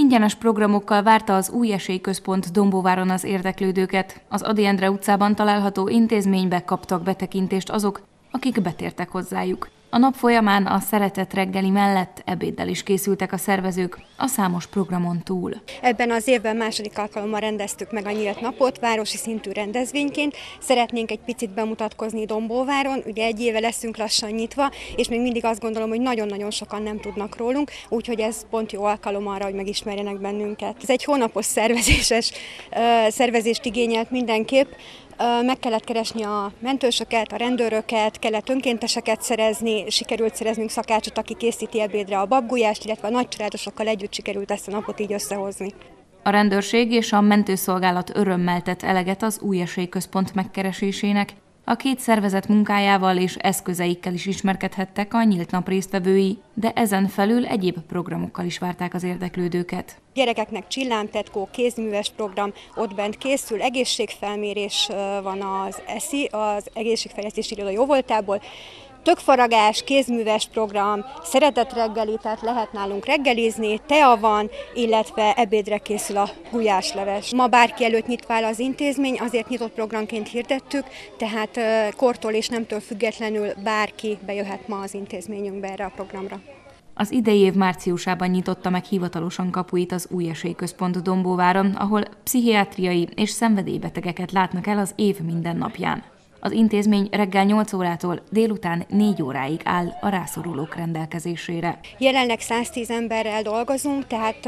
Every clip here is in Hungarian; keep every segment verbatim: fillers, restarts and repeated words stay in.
Ingyenes programokkal várta az Új Esély Központ Dombóváron az érdeklődőket. Az Ady Endre utcában található intézménybe kaptak betekintést azok, akik betértek hozzájuk. A nap folyamán a szeretett reggeli mellett ebéddel is készültek a szervezők a számos programon túl. Ebben az évben második alkalommal rendeztük meg a nyílt napot városi szintű rendezvényként. Szeretnénk egy picit bemutatkozni Dombóváron, ugye egy éve leszünk lassan nyitva, és még mindig azt gondolom, hogy nagyon-nagyon sokan nem tudnak rólunk, úgyhogy ez pont jó alkalom arra, hogy megismerjenek bennünket. Ez egy hónapos szervezéses szervezést igényelt mindenképp. Meg kellett keresni a mentősöket, a rendőröket, kellett önkénteseket szerezni, sikerült szereznünk szakácsot, aki készíti ebédre a babgulyást, illetve a nagycsaládosokkal együtt sikerült ezt a napot így összehozni. A rendőrség és a mentőszolgálat örömmel tett eleget az Új Esély Központ megkeresésének. A két szervezet munkájával és eszközeikkel is ismerkedhettek a nyílt nap résztvevői, de ezen felül egyéb programokkal is várták az érdeklődőket. Gyerekeknek csillámtetkó, kézműves program ott bent készül, egészségfelmérés van az e es i, az egészségfejlesztési iroda jóvoltából, tökfaragás, kézműves program, szeretett reggeli, tehát lehet nálunk reggelizni, tea van, illetve ebédre készül a gulyásleves. Ma bárki előtt nyitva áll az intézmény, azért nyitott programként hirdettük, tehát kortól és nemtől függetlenül bárki bejöhet ma az intézményünkbe erre a programra. Az idei év márciusában nyitotta meg hivatalosan kapuit az Új Esély Központ Dombóváron, ahol pszichiátriai és szenvedélybetegeket látnak el az év minden napján. Az intézmény reggel nyolc órától délután négy óráig áll a rászorulók rendelkezésére. Jelenleg száztíz emberrel dolgozunk, tehát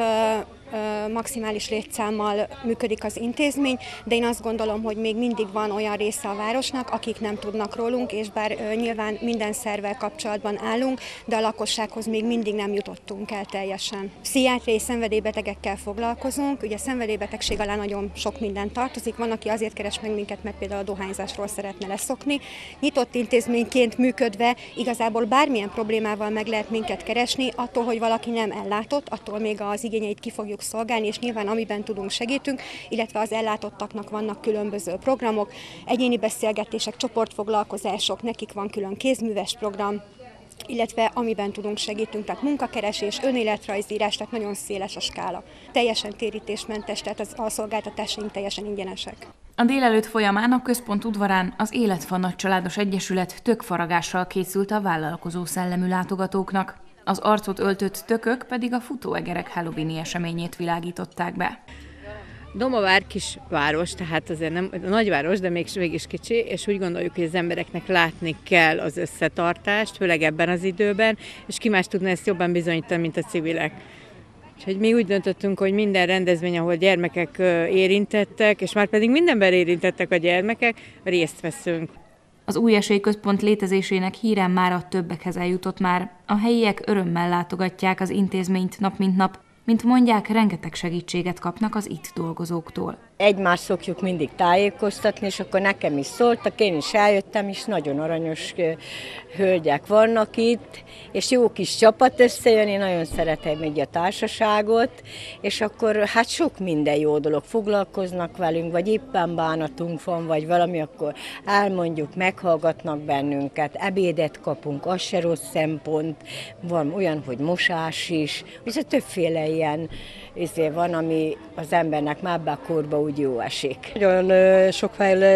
maximális létszámmal működik az intézmény, de én azt gondolom, hogy még mindig van olyan része a városnak, akik nem tudnak rólunk, és bár nyilván minden szervvel kapcsolatban állunk, de a lakossághoz még mindig nem jutottunk el teljesen. Pszichiátriai szenvedélybetegekkel foglalkozunk, ugye szenvedélybetegség alá nagyon sok minden tartozik, van, aki azért keres meg minket, mert például a dohányzásról szeretne leszokni. Nyitott intézményként működve igazából bármilyen problémával meg lehet minket keresni, attól, hogy valaki nem ellátott, attól még az igényeit ki fogjuk szolgálni, és nyilván amiben tudunk segítünk, illetve az ellátottaknak vannak különböző programok, egyéni beszélgetések, csoportfoglalkozások, nekik van külön kézműves program, illetve amiben tudunk segítünk, tehát munkakeresés, önéletrajzírás, tehát nagyon széles a skála. Teljesen térítésmentes, tehát az, a szolgáltatásaink teljesen ingyenesek. A délelőtt folyamán a központ udvarán az Életfa Nagycsaládos Egyesület tökfaragással készült a vállalkozó szellemű látogatóknak. Az arcot öltött tökök pedig a futóegerek halloweeni eseményét világították be. Dombóvár kis város, tehát azért nem nagyváros, de még, mégis kicsi, és úgy gondoljuk, hogy az embereknek látni kell az összetartást, főleg ebben az időben, és ki más tudna ezt jobban bizonyítani, mint a civilek. Úgyhogy mi úgy döntöttünk, hogy minden rendezvény, ahol gyermekek érintettek, és már pedig mindenben érintettek a gyermekek, részt veszünk. Az Új Esély Központ létezésének híre mára többekhez eljutott már. A helyiek örömmel látogatják az intézményt nap mint nap, mint mondják, rengeteg segítséget kapnak az itt dolgozóktól. Egymást szokjuk mindig tájékoztatni, és akkor nekem is szóltak, én is eljöttem, és nagyon aranyos hölgyek vannak itt, és jó kis csapat összejön, én nagyon szeretem így a társaságot, és akkor hát sok minden jó dolog, foglalkoznak velünk, vagy éppen bánatunk van, vagy valami, akkor elmondjuk, meghallgatnak bennünket, ebédet kapunk, az se rossz szempont, van olyan, hogy mosás is, és többféle ilyen izé van, ami az embernek már ebben a korban úgy jó esik. Nagyon sok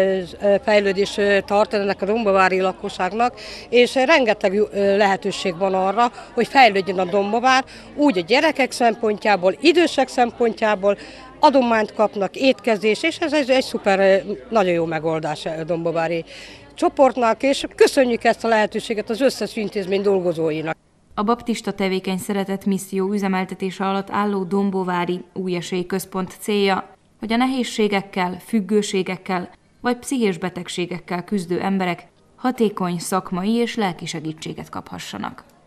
fejlődés tart ennek a dombovári lakosságnak, és rengeteg lehetőség van arra, hogy fejlődjön a Dombovár, úgy a gyerekek szempontjából, idősek szempontjából, adományt kapnak, étkezés, és ez egy, egy szuper, nagyon jó megoldás a dombovári csoportnak, és köszönjük ezt a lehetőséget az összes intézmény dolgozóinak. A Baptista Tevékeny Szeretet Misszió üzemeltetése alatt álló Dombóvári Új Esély Központ célja, hogy a nehézségekkel, függőségekkel vagy pszichés betegségekkel küzdő emberek hatékony szakmai és lelki segítséget kaphassanak.